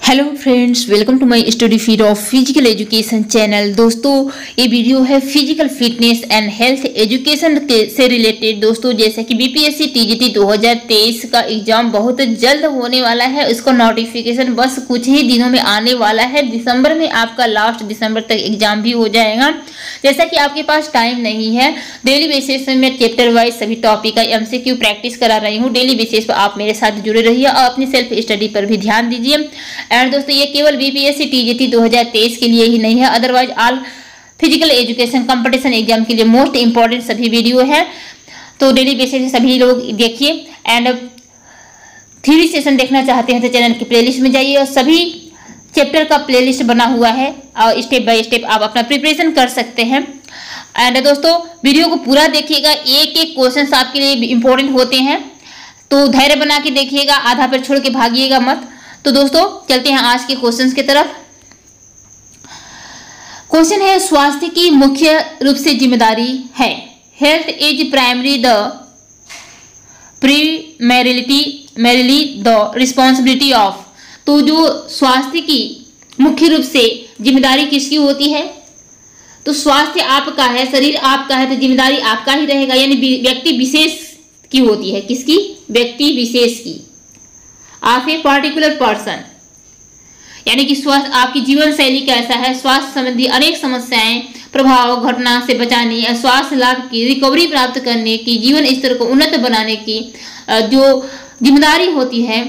Hello friends, welcome to my study feed of physical education channel. दोस्तों, ये वीडियो है physical fitness and health education से related. दोस्तों, जैसा कि बीपीएससी टीजीटी 2023 का एग्जाम बहुत जल्द होने वाला है, इसका नोटिफिकेशन बस कुछ ही दिनों में आने वाला है। दिसंबर में आपका लास्ट दिसंबर तक एग्जाम भी हो जाएगा। जैसा कि आपके पास टाइम नहीं है, डेली बेसिस में चैप्टर वाइज सभी टॉपिक का एमसीक्यू प्रैक्टिस करा रही हूँ। डेली बेसिस पर आप मेरे साथ जुड़े रहिए और अपनी सेल्फ स्टडी पर भी ध्यान दीजिए। एंड दोस्तों, ये केवल बीपीएससी टीजीटी 2023 के लिए ही नहीं है, otherwise all physical education competition exam के लिए मोस्ट इंपॉर्टेंट सभी वीडियो है। तो डेली बेसिस पे सभी लोग देखिए। एंड थ्योरी सेशन देखना चाहते हैं तो चैनल की प्लेलिस्ट में जाइए और सभी चैप्टर का प्लेलिस्ट बना हुआ है और स्टेप बाय स्टेप आप अपना प्रिपरेशन कर सकते हैं। एंड दोस्तों, वीडियो को पूरा देखिएगा, एक एक क्वेश्चन आपके लिए इंपॉर्टेंट होते हैं, तो धैर्य बना के देखिएगा, आधा पर छोड़ के भागिएगा मत। तो दोस्तों, चलते हैं आज के क्वेश्चंस की तरफ। क्वेश्चन है, स्वास्थ्य की मुख्य रूप से जिम्मेदारी है। Health is primary the primarily the responsibility of. तो जो स्वास्थ्य की मुख्य रूप से जिम्मेदारी किसकी होती है? तो स्वास्थ्य आपका है, शरीर आपका है, तो जिम्मेदारी आपका ही रहेगा, यानी व्यक्ति विशेष की होती है। किसकी? व्यक्ति विशेष की, ऑफ ए पार्टिकुलर पर्सन। यानी कि स्वास्थ्य आपकी जीवन शैली कैसा है, स्वास्थ्य संबंधी अनेक समस्याएं, प्रभाव, घटना से बचाने या स्वास्थ्य लाभ की रिकवरी प्राप्त करने की, जीवन स्तर को उन्नत बनाने की जो जिम्मेदारी होती है,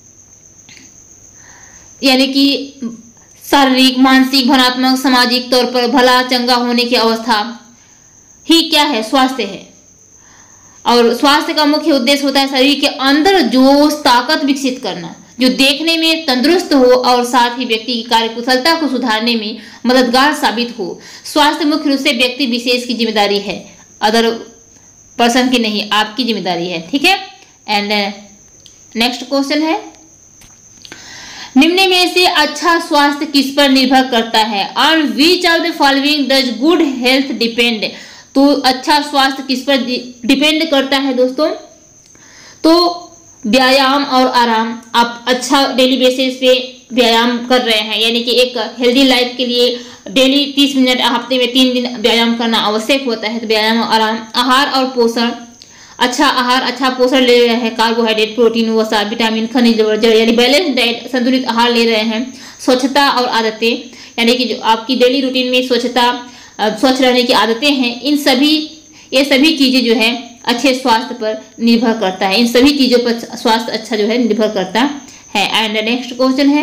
यानी कि शारीरिक, मानसिक, भावनात्मक, सामाजिक तौर पर भला चंगा होने की अवस्था ही क्या है? स्वास्थ्य है। और स्वास्थ्य का मुख्य उद्देश्य होता है शरीर के अंदर जोश, ताकत विकसित करना, जो देखने में तंदुरुस्त हो और साथ ही व्यक्ति की कार्यकुशलता को सुधारने में मददगार साबित हो। स्वास्थ्य मुख्य रूप से व्यक्ति विशेष की जिम्मेदारी है, अदर पर्सन की नहीं, आपकी जिम्मेदारी है। ठीक है। एंड नेक्स्ट क्वेश्चन है, निम्न में से अच्छा स्वास्थ्य किस पर निर्भर करता है? On which of the following does good health depend. तो अच्छा स्वास्थ्य किस पर डिपेंड करता है दोस्तों? तो व्यायाम और आराम। आप अच्छा डेली बेसिस पे व्यायाम कर रहे हैं, यानी कि एक हेल्दी लाइफ के लिए डेली 30 मिनट, हफ्ते में 3 दिन व्यायाम करना आवश्यक होता है। तो व्यायाम और आराम। आहार और पोषण। अच्छा आहार, अच्छा पोषण ले रहे हैं, कार्बोहाइड्रेट, प्रोटीन, वसा, विटामिन, खनिज, जड़, यानी बैलेंस डाइट, संतुलित आहार ले रहे हैं। स्वच्छता और आदतें, यानी कि जो आपकी डेली रूटीन में स्वच्छता, स्वच्छ रहने की आदतें हैं, ये सभी चीजें जो है अच्छे स्वास्थ्य पर निर्भर करता है। इन सभी चीजों पर स्वास्थ्य अच्छा जो है निर्भर करता है। एंड नेक्स्ट क्वेश्चन है,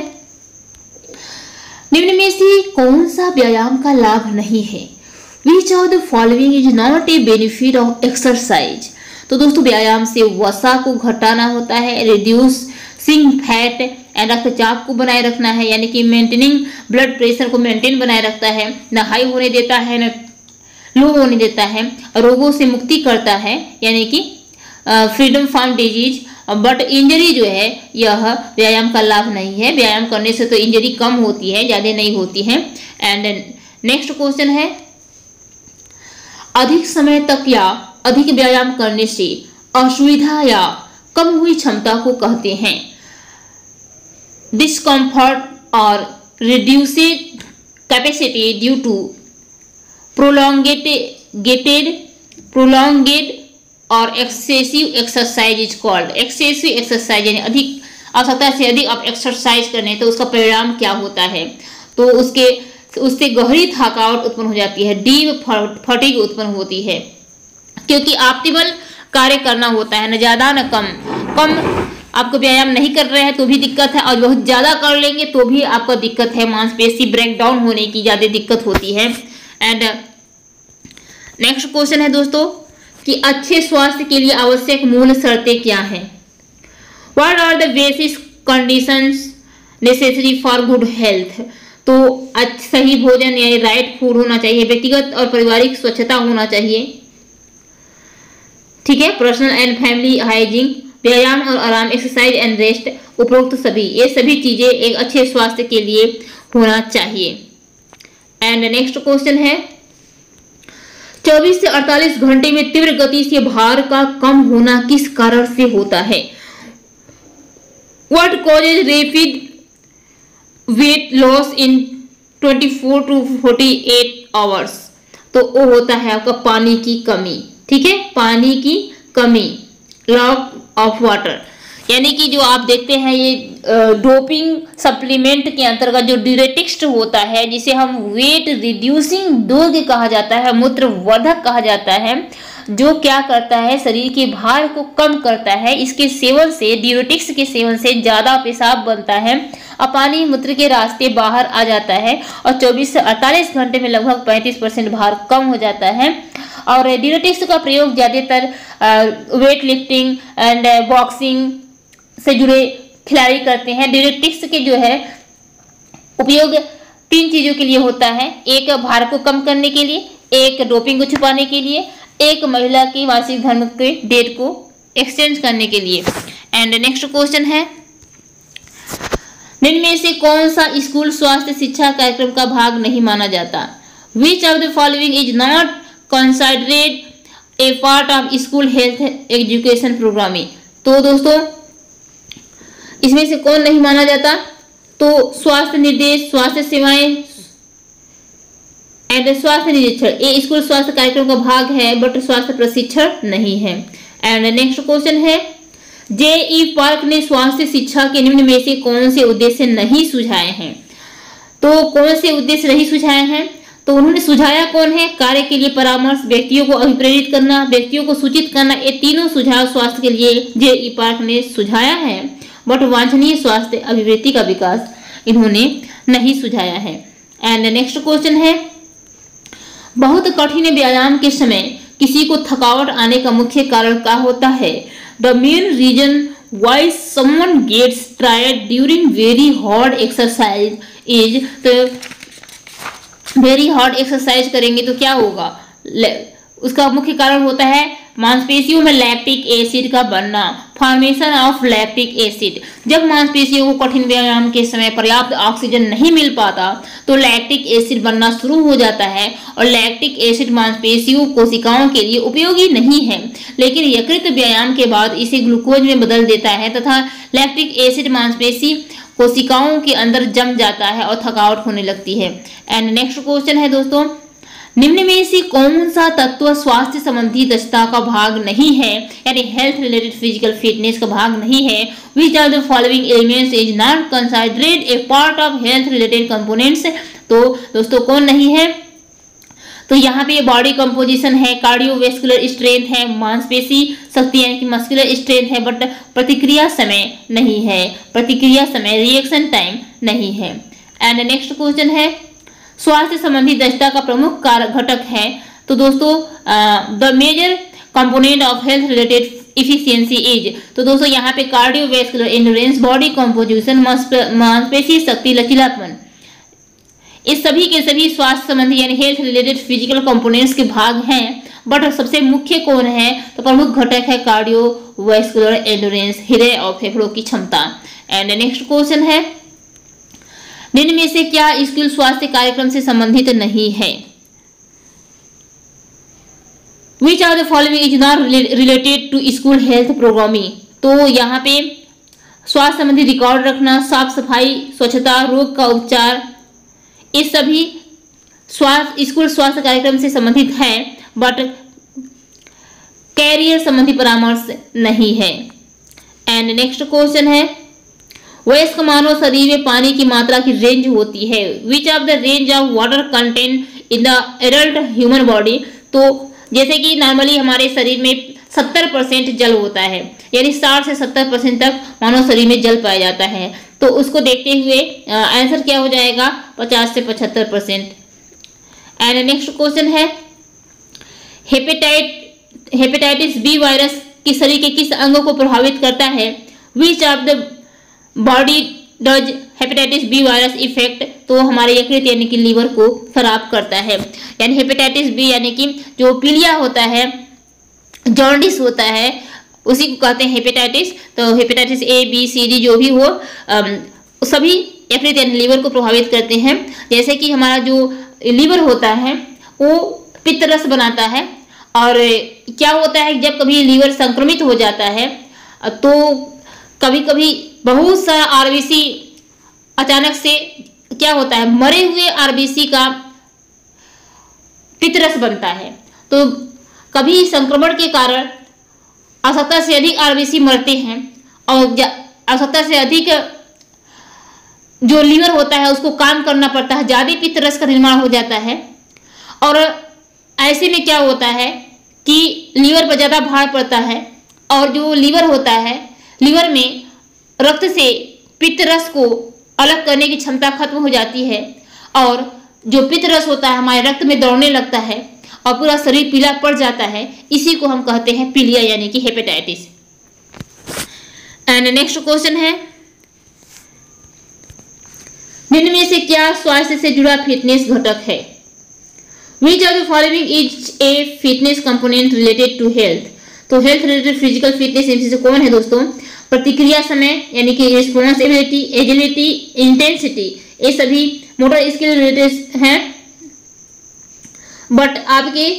निम्न में से कौन सा व्यायाम का लाभ नहीं है? Which of the following is not a benefit of exercise. तो दोस्तों, व्यायाम से वसा को घटाना होता है, रिड्यूसिंग फैट एंड रक्तचाप को बनाए रखना है, यानी कि मेंटेनिंग ब्लड प्रेशर को मेंटेन बनाए रखता है, न हाई होने देता है न लो होने देता है, रोगों से मुक्ति करता है, यानी कि freedom from disease. But injury जो है यह व्यायाम का लाभ नहीं है। व्यायाम करने से तो इंजरी कम होती है, ज्यादा नहीं होती है। एंड नेक्स्ट क्वेश्चन है, अधिक समय तक या अधिक व्यायाम करने से असुविधा या कम हुई क्षमता को कहते हैं? डिस्कम्फर्ट और reduced capacity due to prolonged और excessive exercise is called. Excessive exercise यानी अधिक, आवश्यकता से अधिक आप एक्सरसाइज करने, तो उसका परिणाम क्या होता है? तो उससे गहरी थकावट उत्पन्न हो जाती है, डीप फटीग उत्पन्न होती है, क्योंकि ऑप्टिमल कार्य करना होता है, न ज्यादा न कम। आपको व्यायाम नहीं कर रहे हैं तो भी दिक्कत है, और बहुत ज्यादा कर लेंगे तो भी आपको दिक्कत है, मांसपेशी ब्रेक डाउन होने की ज्यादा दिक्कत होती है। एंड नेक्स्ट क्वेश्चन है दोस्तों कि अच्छे स्वास्थ्य के लिए आवश्यक मूल शर्तें क्या हैं? What are the basic conditions necessary for good health. तो सही भोजन यानी राइट फूड होना चाहिए, व्यक्तिगत और पारिवारिक स्वच्छता होना चाहिए, ठीक है, पर्सनल एंड फैमिली हाइजीन, व्यायाम और आराम, एक्सरसाइज एंड रेस्ट, उपरोक्त सभी, ये सभी चीजें एक अच्छे स्वास्थ्य के लिए होना चाहिए। एंड नेक्स्ट क्वेश्चन है, 24 से 48 घंटे में तीव्र गति से भार का कम होना किस कारण से होता है? What causes rapid weight loss in 24 to 48 hours, तो वो होता है आपका पानी की कमी। ठीक है, पानी की कमी, लॉक ऑफ वाटर, यानी कि जो आप देखते हैं ये डोपिंग सप्लीमेंट के अंतर्गत जो डायरेटिक्स होता है, जिसे हम वेट रिड्यूसिंग ड्रग कहा जाता है, मूत्रवर्धक कहा जाता है, जो क्या करता है शरीर के भार को कम करता है। इसके सेवन से, डायरेटिक्स के सेवन से ज्यादा पेशाब बनता है और पानी मूत्र के रास्ते बाहर आ जाता है और 24 से 48 घंटे में लगभग 35% भार कम हो जाता है। और डायरेटिक्स का प्रयोग ज्यादातर वेट लिफ्टिंग एंड बॉक्सिंग से जुड़े खिलाड़ी करते हैं। डायरेटिक्स के जो है उपयोग 3 चीजों के लिए होता है, एक भार को कम करने के लिए, एक डोपिंग को छुपाने के लिए, एक महिला की मासिक धर्म के डेट को एक्सचेंज करने के लिए। एंड नेक्स्ट क्वेश्चन है, निम्न में से कौन सा स्कूल स्वास्थ्य शिक्षा कार्यक्रम का भाग नहीं माना जाता? Which of the following is not considered a part of school health education programming? तो दोस्तों इसमें से कौन नहीं माना जाता? तो स्वास्थ्य निर्देश, स्वास्थ्य सेवाएं एंड स्वास्थ्य निरीक्षण, ये स्कूल स्वास्थ्य कार्यक्रम का भाग है बट स्वास्थ्य प्रशिक्षण नहीं है। एंड नेक्स्ट क्वेश्चन है, जे.ई. पार्क ने स्वास्थ्य शिक्षा के निम्न में से कौन से उद्देश्य नहीं सुझाए हैं? तो कौन से उद्देश्य नहीं सुझाए हैं? तो उन्होंने सुझाया कौन है? कार्य के लिए परामर्श, व्यक्तियों को अभिप्रेरित करना, व्यक्तियों को सूचित करना, ये तीनों सुझाव स्वास्थ्य के लिए जे.ई. पार्क ने सुझाया है बट वांछनीय स्वास्थ्य अभिवृत्ति का विकास इन्होंने नहीं सुझाया है। एंड नेक्स्ट क्वेश्चन है, बहुत कठिन व्यायाम के समय किसी को थकावट आने का मुख्य कारण क्या होता है? The main reason why someone gets tired during very hard exercise is, तो वेरी हार्ड एक्सरसाइज करेंगे तो क्या होगा? उसका मुख्य कारण होता है मांसपेशियों में लैक्टिक एसिड का बनना, फॉर्मेशन ऑफ लैक्टिक एसिड। जब मांसपेशियों को कठिन व्यायाम के समय पर्याप्त ऑक्सीजन नहीं मिल पाता तो लैक्टिक एसिड बनना शुरू हो जाता है और लैक्टिक एसिड मांसपेशियों कोशिकाओं के लिए उपयोगी नहीं है, लेकिन यकृत व्यायाम के बाद इसे ग्लूकोज में बदल देता है तथा लैक्टिक एसिड मांसपेशी कोशिकाओं के अंदर जम जाता है और थकावट होने लगती है। एंड नेक्स्ट क्वेश्चन है दोस्तों, निम्न में से कौन सा तत्व स्वास्थ्य संबंधी दक्षता का भाग नहीं है, यानी हेल्थ रिलेटेड फिजिकल फिटनेस का भाग नहीं है? Which are the following elements is not considered a part of health related components? तो दोस्तों कौन नहीं है? तो यहाँ पे बॉडी कंपोजिशन है, कार्डियोवैस्कुलर स्ट्रेंथ है, मांसपेशी शक्ति यानी कि मस्कुलर स्ट्रेंथ है बट प्रतिक्रिया समय नहीं है, प्रतिक्रिया समय रिएक्शन टाइम नहीं है। एंड नेक्स्ट क्वेश्चन है, स्वास्थ्य संबंधी दक्षता का प्रमुख कारक घटक है? तो दोस्तों the major component of health related efficiency is, तो दोस्तों यहाँ पे कार्डियोवैस्कुलर एंड्योरेंस, बॉडी कंपोजिशन, मांसपेशी शक्ति, लचीलापन, इस सभी के सभी स्वास्थ्य संबंधी यानी हेल्थ रिलेटेड फिजिकल कंपोनेंट्स के भाग हैं बट सबसे मुख्य कौन है? तो प्रमुख घटक है कार्डियोवैस्कुलर एंड्योरेंस, हृदय और फेफड़ों की क्षमता। एंड नेक्स्ट क्वेश्चन है, निम्न में से क्या स्कूल स्वास्थ्य कार्यक्रम से संबंधित नहीं है? Which are the following is not related to school health programming? तो यहाँ पे स्वास्थ्य संबंधी रिकॉर्ड रखना, साफ सफाई, स्वच्छता, रोग का उपचार, ये सभी स्कूल स्वास्थ्य कार्यक्रम से संबंधित है बट कैरियर संबंधी परामर्श नहीं है। एंड नेक्स्ट क्वेश्चन है, वयस्क मानव शरीर में पानी की मात्रा की रेंज होती है? Which of the range of water content in the adult human body? तो जैसे कि नॉर्मली हमारे शरीर में 70% जल होता है, यानी 60 से 70% तक मानव शरीर में जल पाया जाता है, तो उसको देखते हुए आंसर क्या हो जाएगा? 50 से 75%। एंड नेक्स्ट क्वेश्चन है, हेपेटाइटिस बी वायरस किस शरीर के किस अंग को प्रभावित करता है? Which of the body does hepatitis B virus effect? तो हमारे यकृत यानी कि लीवर को खराब करता है। यानी हेपेटाइटिस बी यानी कि जो पीलिया होता है, जॉन्डिस होता है, उसी को कहते हैं हेपेटाइटिस। तो hepatitis A B C D जो भी हो सभी यकृत यानी लीवर को प्रभावित करते हैं। जैसे कि हमारा जो लीवर होता है वो पित्त रस बनाता है और क्या होता है जब कभी लीवर संक्रमित हो जाता है तो कभी कभी बहुत सारा आरबीसी अचानक से क्या होता है, मरे हुए आरबीसी का पित्तरस बनता है। तो कभी संक्रमण के कारण आवश्यकता से अधिक आरबीसी मरते हैं और आवश्यकता से अधिक जो लीवर होता है उसको काम करना पड़ता है, ज्यादा पित्तरस का निर्माण हो जाता है। और ऐसे में क्या होता है कि लीवर पर ज़्यादा भार पड़ता है और जो लीवर होता है, लीवर में रक्त से पित्तरस को अलग करने की क्षमता खत्म हो जाती है और जो पित्तरस होता है हमारे रक्त में दौड़ने लगता है और पूरा शरीर पीला पड़ जाता है। इसी को हम कहते हैं पीलिया यानी कि हेपेटाइटिस। एंड नेक्स्ट क्वेश्चन है, निम्न में से क्या स्वास्थ्य से जुड़ा फिटनेस घटक है? Which of the following is a fitness component related to health? तो हेल्थ रिलेटेड फिजिकल फिटनेस इनमें से कौन है दोस्तों? प्रतिक्रिया समय यानी कि रिस्पॉन्सिबिलिटी, एजिलिटी, इंटेंसिटी, ये सभी मोटर स्किल रिलेटेड हैं। बट आपके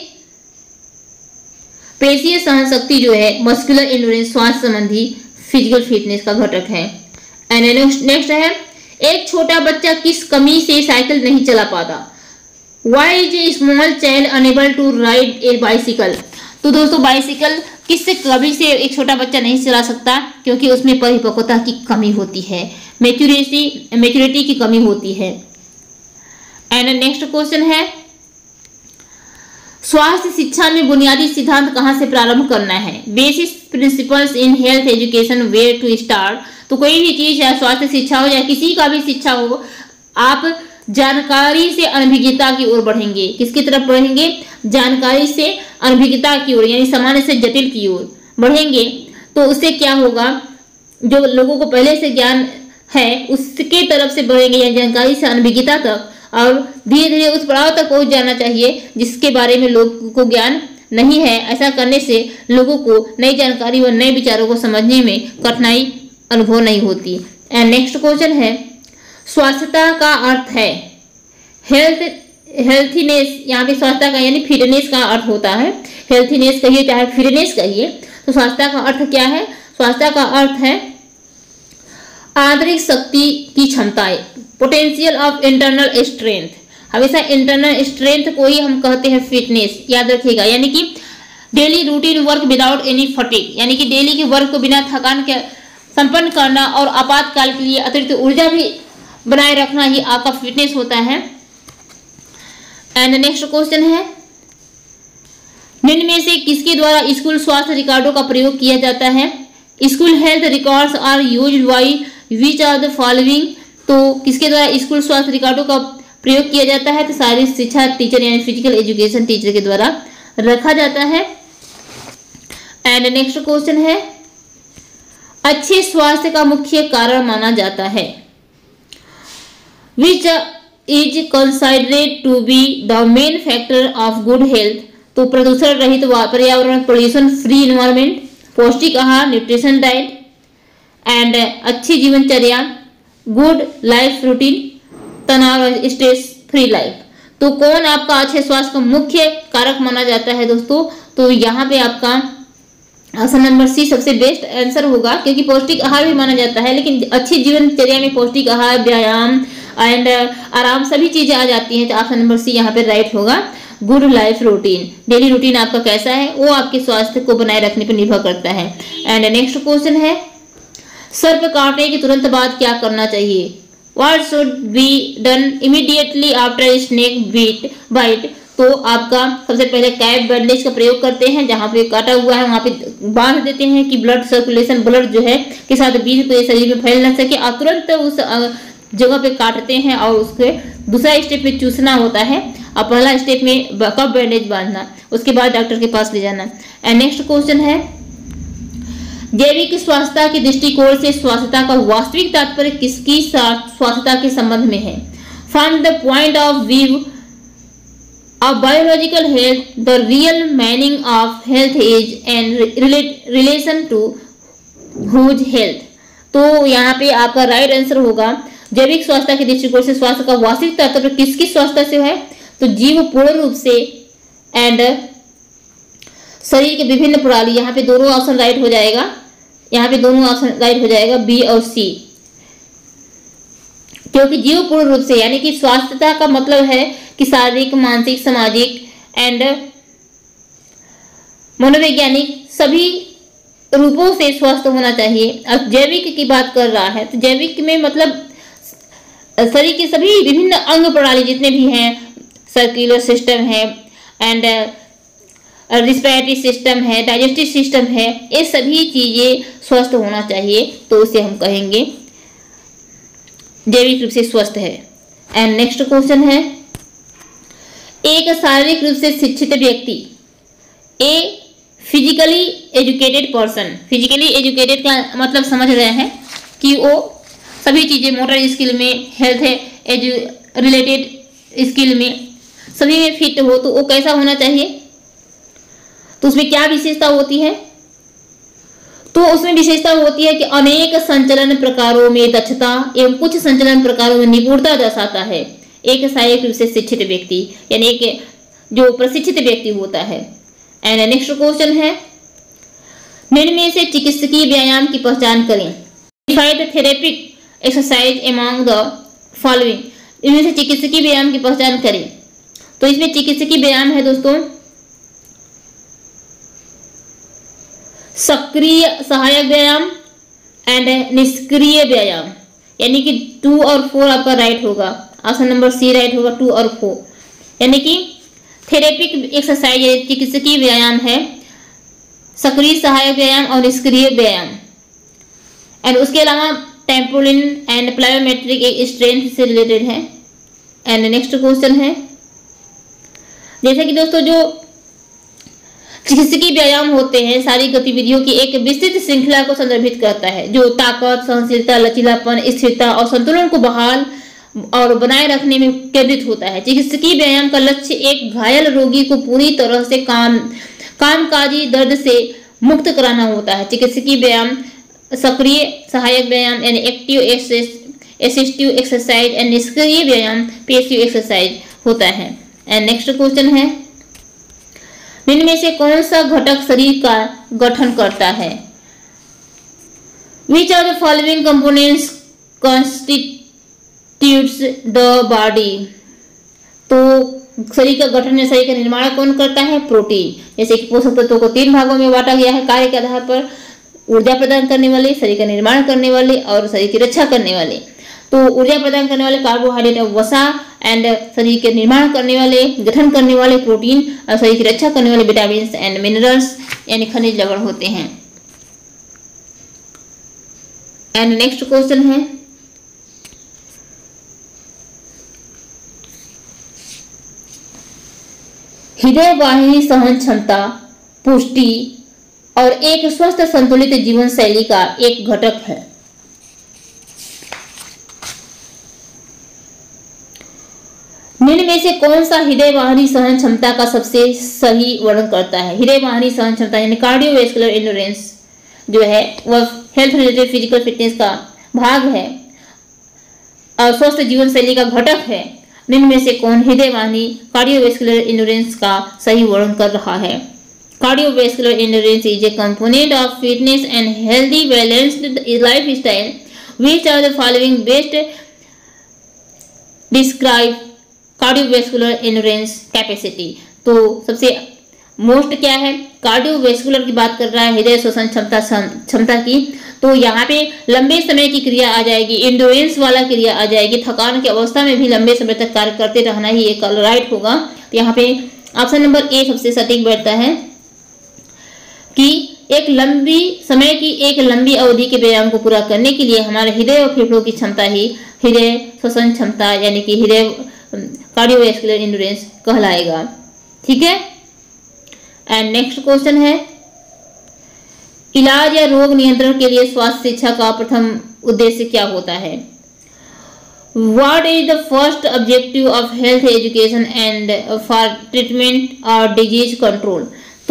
पेशीय सहनशक्ति जो है मस्कुलर एंड्योरेंस स्वास्थ्य संबंधी फिजिकल फिटनेस का घटक है। एंड नेक्स्ट है, एक छोटा बच्चा किस कमी से साइकिल नहीं चला पाता? Why is a small child unable to ride a bicycle? तो दोस्तों बाइसिकल किस कमी से एक छोटा बच्चा नहीं चला सकता? क्योंकि उसमें परिपक्वता की कमी होती है, मैच्योरिटी की कमी होती है। एंड नेक्स्ट क्वेश्चन है, स्वास्थ्य शिक्षा में बुनियादी सिद्धांत कहाँ से प्रारंभ करना है? Basis principles in health education, where to start. तो कोई भी चीज है, स्वास्थ्य शिक्षा हो या किसी का भी शिक्षा हो, आप जानकारी से अनभिज्ञता की ओर बढ़ेंगे। किसकी तरफ बढ़ेंगे? जानकारी से अनभिज्ञता की ओर, यानी सामान्य से जटिल की ओर बढ़ेंगे। तो उससे क्या होगा, जो लोगों को पहले से ज्ञान है उसके तरफ से बढ़ेंगे, यानी जानकारी से अनभिज्ञता तक, और धीरे धीरे उस पड़ाव तक पहुंच जाना चाहिए जिसके बारे में लोगों को ज्ञान नहीं है। ऐसा करने से लोगों को नई जानकारी व नए विचारों को समझने में कठिनाई अनुभव नहीं होती। एंड नेक्स्ट क्वेश्चन है, स्वास्थ्यता का अर्थ है हेल्थीनेस। यहाँ पे स्वास्थ्य का यानी फिटनेस का अर्थ होता है, हेल्थीनेस कहिए चाहे फिटनेस कहिए। तो स्वास्थ्य का अर्थ क्या है? स्वास्थ्य का अर्थ है आंतरिक शक्ति की क्षमताएं, पोटेंशियल ऑफ इंटरनल स्ट्रेंथ। हमेशा इंटरनल स्ट्रेंथ को ही हम कहते हैं फिटनेस, याद रखिएगा। यानी कि daily routine work without any fatigue, यानी कि डेली के वर्क को बिना थकान के संपन्न करना और आपातकाल के लिए अतिरिक्त ऊर्जा भी बनाए रखना ही आपका फिटनेस होता है। एंड नेक्स्ट क्वेश्चन है, निम्न में से किसके द्वारा स्कूल स्वास्थ्य रिकॉर्डों का प्रयोग किया जाता है? School health records are used by which are the following. तो किसके द्वारा स्कूल स्वास्थ्य रिकॉर्डों का प्रयोग किया जाता है? तो शारीरिक शिक्षा टीचर यानी फिजिकल एजुकेशन टीचर के द्वारा रखा जाता है। एंड नेक्स्ट क्वेश्चन है, अच्छे स्वास्थ्य का मुख्य कारण माना जाता है? Which is considered to be the main factor of good health? तो प्रदूषण रहित पर्यावरण, पोल्यूशन फ्री इन्वायरमेंट, पौष्टिक आहार, न्यूट्रिशन डाइट, एंड अच्छी जीवनचर्या, गुड लाइफ रूटीन, तनाव स्ट्रेस फ्री लाइफ। तो कौन आपका अच्छे स्वास्थ्य का मुख्य कारक माना जाता है दोस्तों? तो यहाँ पे आपका ऑप्शन नंबर सी सबसे बेस्ट आंसर होगा, क्योंकि पौष्टिक आहार भी माना जाता है, लेकिन अच्छी जीवनचर्या में पौष्टिक आहार, व्यायाम एंड आराम सभी चीजें आ जाती हैं। तो ऑप्शन नंबर सी यहाँ पे राइट होगा। Good life routine, daily routine आपका कैसा है वो आपके स्वास्थ्य को बनाए रखने पर निर्भर करता है। एंड नेक्स्ट क्वेश्चन है, सर्प काटने के तुरंत बाद क्या करना चाहिए? What should be done immediately after snake bite? तो आपका सबसे पहले कैप बैंडेज का प्रयोग करते हैं, जहाँ पे काटा हुआ है वहाँ पे बांध देते हैं कि ब्लड सर्कुलेशन, ब्लड जो है के साथ बीज पूरे शरीर में फैल न सके। आप तुरंत उस जगह पे काटते हैं और उसके दूसरा स्टेप में चूसना होता है, और पहला स्टेप में कप बैंडेज बांधना, उसके बाद डॉक्टर के पास ले जाना। एंड नेक्स्ट क्वेश्चन है, जैविक स्वास्थ्य के दृष्टिकोण से स्वास्थ्यता का वास्तविक तात्पर्य किसकी स्वास्थ्यता के संबंध में है? From the point of view of biological health, the real meaning of health is and relation to whose health. तो यहाँ पे आपका राइट आंसर होगा, जैविक स्वास्थ्य के दृष्टिकोण से स्वास्थ्य का वास्तविक तात्पर्य किसकी स्वास्थ्य से है? तो जीव पूर्ण रूप से एंड शरीर के विभिन्न प्रणाली। यहाँ पे दोनों ऑप्शन राइट हो जाएगा, यहाँ पे दोनों ऑप्शन राइट हो जाएगा, बी और सी। क्योंकि जीव पूर्ण रूप से, यानी कि स्वास्थ्यता का मतलब है कि शारीरिक, मानसिक, सामाजिक एंड मनोवैज्ञानिक सभी रूपों से स्वस्थ होना चाहिए। अब जैविक की बात कर रहा है तो जैविक में मतलब शरीर के सभी विभिन्न अंग प्रणाली जितने भी हैं, सर्कुलर सिस्टम है एंड रिस्पिरेटरी सिस्टम है, डाइजेस्टिव सिस्टम है, ये सभी चीजें स्वस्थ होना चाहिए, तो उसे हम कहेंगे जैविक रूप से स्वस्थ है। एंड नेक्स्ट क्वेश्चन है, एक शारीरिक रूप से शिक्षित व्यक्ति, a physically educated person, physically educated का मतलब समझ रहे हैं कि वो सभी चीजें मोटर स्किल में, हेल्थ रिलेटेड स्किल में सभी में फिट हो, तो वो कैसा होना चाहिए, तो उसमें क्या विशेषता होती है, तो उसमें विशेषता होती है कि अनेक संचलन प्रकारों में दक्षता एवं कुछ संचलन प्रकारों में निपुणता दर्शाता है एक शारीरिक रूप से शिक्षित व्यक्ति, यानी एक जो प्रशिक्षित व्यक्ति होता है। एंड नेक्स्ट क्वेश्चन है, निम्न में से चिकित्सकीय व्यायाम की पहचान करें। Define the therapeutic exercise among the following, इनमें से चिकित्सकीय व्यायाम की पहचान करें। तो इसमें चिकित्सकीय व्यायाम है दोस्तों, सक्रिय सहायक व्यायाम एंड निष्क्रिय व्यायाम, यानी कि 2 और 4 आपका राइट होगा, ऑप्शन नंबर सी राइट होगा, 2 और 4, यानी कि थेरेपिक एक्सरसाइज चिकित्सकीय व्यायाम है, सक्रिय सहायक व्यायाम और निष्क्रिय व्यायाम। एंड उसके अलावा टेम्पोलिन एंड प्लायोमेट्रिक एक स्ट्रेंथ से रिलेटेड है। एंड नेक्स्ट क्वेश्चन है, जैसे कि दोस्तों जो चिकित्सकीय व्यायाम होते हैं शारीरिक गतिविधियों की एक विस्तृत श्रृंखला को संदर्भित करता है जो ताकत, सहनशीलता, लचीलापन, स्थिरता और संतुलन को बहाल और बनाए रखने में केंद्रित होता है। चिकित्सकीय व्यायाम का लक्ष्य एक घायल रोगी को पूरी तरह से कामकाजी दर्द से मुक्त कराना होता है। चिकित्सकीय व्यायाम सक्रिय सहायक व्यायाम यानी एक्टिव असिस्टिव एक्सरसाइज एंड निष्क्रिय व्यायाम पैसिव एक्सरसाइज होता है। एंड नेक्स्ट क्वेश्चन है, निम्न में से कौन सा घटक शरीर का गठन करता है? Which of the following components constitutes the body? तो शरीर का गठन या शरीर का निर्माण कौन करता है? प्रोटीन। जैसे कि पोषक तत्वों को 3 भागों में बांटा गया है कार्य के आधार पर, ऊर्जा प्रदान करने वाले, शरीर का निर्माण करने वाले और शरीर की रक्षा करने वाले। तो ऊर्जा प्रदान करने वाले कार्बोहाइड्रेट और वसा एंड शरीर के निर्माण करने वाले, गठन करने वाले प्रोटीन और शरीर की रक्षा करने वाले विटामिन एंड मिनरल्स यानी खनिज लवण होते हैं। एंड नेक्स्ट क्वेश्चन है, हृदय वाहिनी सहन क्षमता, पुष्टि और एक स्वस्थ संतुलित जीवन शैली का एक घटक है। निम्न में से कौन सा हृदय वाहिनी सहन क्षमता का सबसे सही वर्णन करता है? हृदय वाहिनी सहन क्षमता यानी कार्डियोवैस्कुलर एंड्योरेंस जो है वह हेल्थ रिलेटेड फिजिकल फिटनेस का भाग है और स्वस्थ जीवन शैली का घटक है। निम्न में से कौन हृदय वाहिनी कार्डियोवैस्कुलर एंड्योरेंस का सही वर्णन कर रहा है? Cardiovascular endurance is a component of fitness and healthy balanced lifestyle which are the following best describe cardiovascular endurance capacity. तो सबसे मोस्ट क्या है? कार्डियोवैस्कुलर की बात कर रहा है, हृदय श्वसन क्षमता की। तो यहाँ पे लंबे समय की क्रिया आ जाएगी, एंड्योरेंस वाला क्रिया आ जाएगी, थकान की अवस्था में भी लंबे समय तक कार्य करते रहना ही एक राइट होगा। तो यहाँ पे ऑप्शन नंबर ए सबसे सटीक बैठता है कि एक लंबी अवधि के व्यायाम को पूरा करने के लिए हमारे हृदय और फेफड़ों की क्षमता ही हृदय श्वसन क्षमता यानी कि हृदय कार्डियोवैस्कुलर एंड्योरेंस कहलाएगा। ठीक है। एंड नेक्स्ट क्वेश्चन है, इलाज या रोग नियंत्रण के लिए स्वास्थ्य शिक्षा का प्रथम उद्देश्य क्या होता है? What is the first objective of health education and for treatment or disease control? तो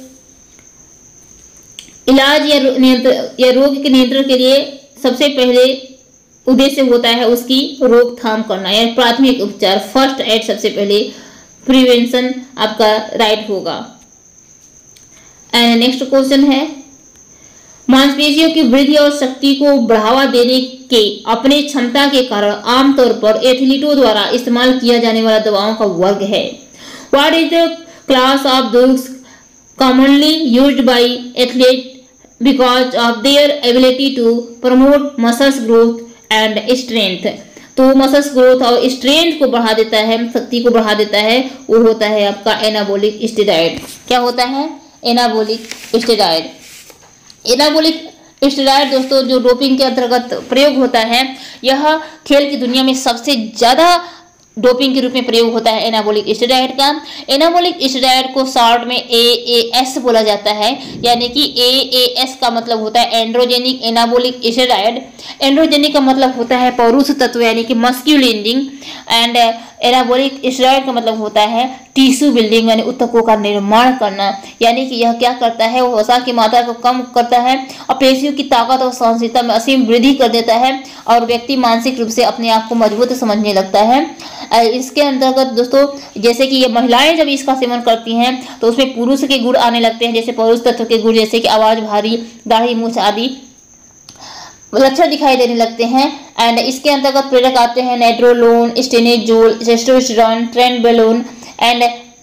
इलाज या रोग के नियंत्रण के लिए सबसे पहले उद्देश्य होता है उसकी रोकथाम करना या प्राथमिक उपचार, फर्स्ट एड सबसे पहले प्रिवेंशन आपका राइट होगा। एंड नेक्स्ट क्वेश्चन है, मांसपेशियों की वृद्धि और शक्ति को बढ़ावा देने के अपने क्षमता के कारण आमतौर पर एथलीटों द्वारा इस्तेमाल किया जाने वाला दवाओं का वर्ग है। What is the class of drugs commonly used by athletes because of their ability to promote muscles growth and strength। तो मसल्स ग्रोथ और स्ट्रेंथ को बढ़ा देता है, शक्ति को बढ़ा देता है, वो होता है आपका एनाबॉलिक स्टेरॉइड। क्या होता है? Anabolic steroid. एनाबॉलिक स्टेरॉइड दोस्तों जो डोपिंग के अंतर्गत प्रयोग होता है, यह खेल की दुनिया में सबसे ज़्यादा डोपिंग के रूप में प्रयोग होता है एनाबॉलिक स्टेरॉइड का। एनाबॉलिक स्टेरॉइड को शॉर्ट में AAS बोला जाता है, यानी कि AAS का मतलब होता है एंड्रोजेनिक एनाबॉलिक स्टेरॉइड। एंड्रोजेनिक का मतलब होता है पौरुष तत्व यानी कि मस्क्यूलिनिंग, एंड एनाबॉलिक स्टेरॉइड का मतलब होता है टिश्यू बिल्डिंग यानी ऊतकों का निर्माण करना। यानी कि यह क्या करता है? वो वसा की मात्रा को कम करता है और पेशियों की ताकत और सहनशीलता में असीम वृद्धि कर देता है और व्यक्ति मानसिक रूप से अपने आप को मजबूत समझने लगता है। इसके अंतर्गत दोस्तों जैसे कि ये महिलाएं जब इसका सेवन करती हैं तो उसमें पुरुष के गुण आने लगते हैं, जैसे पौरुष तत्व के गुण जैसे कि आवाज भारी, दाढ़ी मूंछ आदि लक्षण दिखाई देने लगते हैं। एंड इसके अंतर्गत प्रेरक आते हैं nandrolone, stanozolol, testosterone, trenbolone and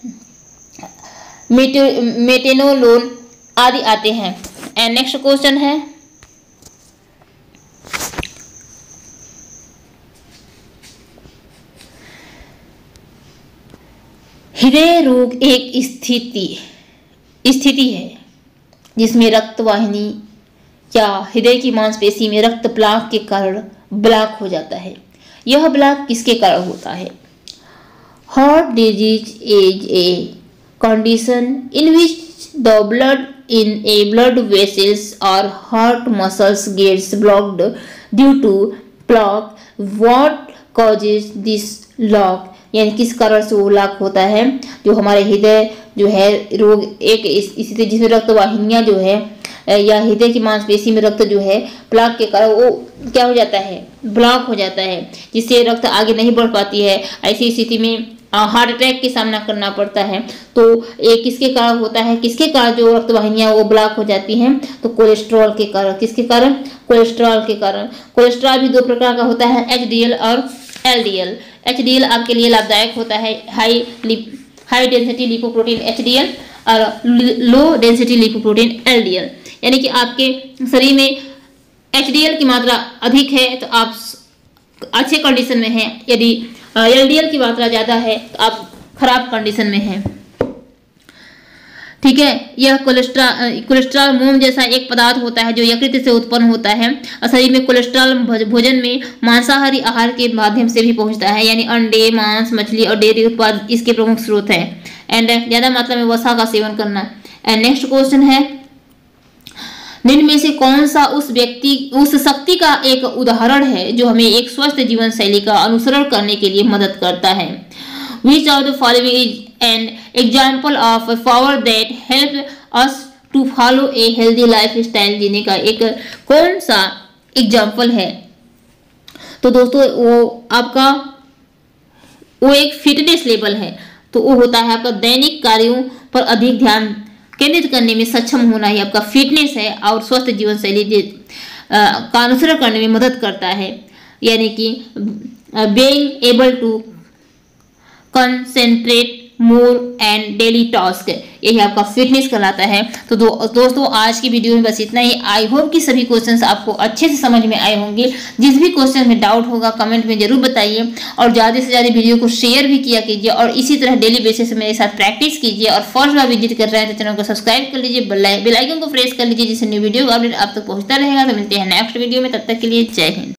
metenolone आदि आते हैं। एंड नेक्स्ट क्वेश्चन है, हृदय रोग एक स्थिति है जिसमें रक्त वाहिनी या हृदय की मांसपेशी में रक्त प्लाक के कारण ब्लॉक हो जाता है। यह ब्लॉक किसके कारण होता है? Heart disease is a condition in which the blood in a blood vessels और heart muscles gets blocked due to plaque. What causes this block? यानी किस कारण से वो लॉक होता है? जो हमारे हृदय जो है रोग एक स्थिति जिसमें रक्त वाहिनियां जो है या हृदय की मांसपेशी में रक्त जो है प्लाक के कारण वो क्या हो जाता है? ब्लॉक हो जाता है, जिससे रक्त आगे नहीं बढ़ पाती है। ऐसी स्थिति में हार्ट अटैक का सामना करना पड़ता है। तो ये किसके कारण होता है? किसके कारण जो रक्त वाहिनियां वो ब्लॉक हो जाती हैं? तो कोलेस्ट्रॉल के कारण। किसके कारण? कोलेस्ट्रॉल के कारण। कोलेस्ट्रॉल भी दो प्रकार का होता है, HDL और LDL। HDL आपके लिए लाभदायक होता है, हाई डेंसिटी लिपोप्रोटीन HDL और लो डेंसिटी लिपोप्रोटीन LDL। यानी कि आपके शरीर में HDL की मात्रा अधिक है तो आप अच्छे कंडीशन में हैं, यदि LDL की मात्रा ज़्यादा है तो आप खराब कंडीशन में हैं। ठीक है, यह कोलेस्ट्रॉल मोम जैसा एक पदार्थ होता है जो यकृत से उत्पन्न होता है और शरीर में कोलेस्ट्रॉल भोजन में मांसाहारी आहार के माध्यम से भी पहुंचता है, यानी अंडे, मांस, मछली और डेयरी उत्पाद इसके प्रमुख स्रोत हैं। एंड ज़्यादा मात्रा में वसा का सेवन करना। एंड नेक्स्ट क्वेश्चन है, निम्न में से कौन सा उस शक्ति का एक उदाहरण है जो हमें एक स्वस्थ जीवन शैली का अनुसरण करने के लिए मदद करता है? Which of the following is an example of a power that help us to follow a healthy lifestyle? जीने का एक कौन सा एग्जाम्पल है? तो दोस्तों वो एक फिटनेस लेवल है, तो वो होता है आपका दैनिक कार्यों पर अधिक ध्यान केंद्रित करने में सक्षम होना ही आपका फिटनेस है और स्वस्थ जीवन शैली का अनुसरण करने में मदद करता है। यानी कि being able to concentrate more and daily task, यही आपका फिटनेस कहलाता है। तो दोस्तों आज की वीडियो में बस इतना ही। आई होप कि सभी क्वेश्चंस आपको अच्छे से समझ में आए होंगे। जिस भी क्वेश्चन में डाउट होगा कमेंट में जरूर बताइए और ज़्यादा से ज़्यादा वीडियो को शेयर भी किया कीजिए और इसी तरह डेली बेसिस मेरे साथ प्रैक्टिस कीजिए। और फर्स्ट बार विजिट कर रहे हैं तो चैनल को सब्सक्राइब कर लीजिए, बेल आइकन को प्रेस कर लीजिए जिससे न्यू वीडियो का अपडेट आप तक पहुँचता रहेगा। तो मिलते हैं नेक्स्ट वीडियो में, तब तक के लिए जय हिंद।